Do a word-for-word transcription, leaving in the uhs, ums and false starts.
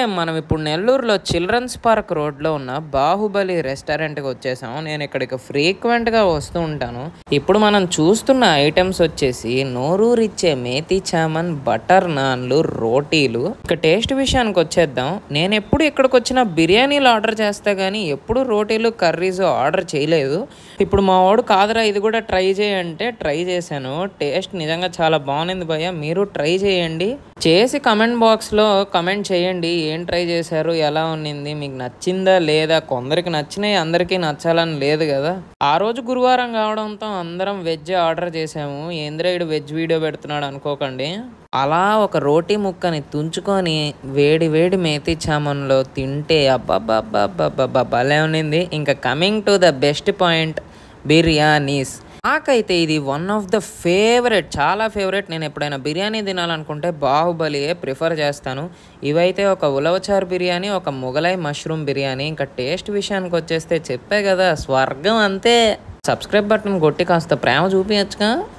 మనం ఇప్పుడు నెల్లూరులో చిల్డ్రన్స్ పార్క్ రోడ్లో ఉన్న బాహుబలి రెస్టారెంట్కి వచ్చేసాం. నేను ఇక్కడికి ఫ్రీక్వెంట్గా వస్తూ ఉంటాను. ఇప్పుడు మనం చూస్తున్న ఐటమ్స్ వచ్చేసి నోరూరిచ్చే మేతి చామన్, బటర్ నాన్లు, రోటీలు. ఇక టేస్ట్ విషయానికి వచ్చేద్దాం. నేను ఎప్పుడు ఇక్కడికి వచ్చిన బిర్యానీలు ఆర్డర్ చేస్తా కానీ ఎప్పుడు రోటీలు కర్రీస్ ఆర్డర్ చేయలేదు. ఇప్పుడు మా వాడు కాదురా ఇది కూడా ట్రై చేయంటే ట్రై చేశాను. టేస్ట్ నిజంగా చాలా బాగుంది భయ్య, మీరు ట్రై చేయండి. చేసి కమెంట్ బాక్స్లో కమెంట్ చేయండి ఏం ట్రై చేశారు, ఎలా ఉన్నింది, మీకు నచ్చిందా లేదా. కొందరికి నచ్చినాయి, అందరికీ నచ్చాలని లేదు కదా. ఆ రోజు గురువారం కావడంతో అందరం వెజ్ ఆర్డర్ చేసాము. ఏంద్రేయుడు వెజ్ వీడియో పెడుతున్నాడు అనుకోకండి. అలా ఒక రోటీ ముక్కని తుంచుకొని వేడి వేడి మేతి చామన్లో తింటే అబ్బాబ్బాబ్బాబ్బా భలే ఉన్నింది. ఇంకా coming to the best point, biryanis. నాకైతే ఇది వన్ ఆఫ్ ద ఫేవరెట్, చాలా ఫేవరెట్. నేను ఎప్పుడైనా బిర్యానీ తినాలనుకుంటే బాహుబలియే ప్రిఫర్ చేస్తాను. ఇవైతే ఒక ఉలవచారు బిర్యానీ, ఒక మొగలై మష్రూమ్ బిర్యానీ. ఇంకా టేస్ట్ విషయానికి వచ్చేస్తే చెప్పే కదా స్వర్గం అంతే. సబ్స్క్రైబ్ బటన్ కొట్టి కాస్త ప్రేమ చూపించచ్చుగా.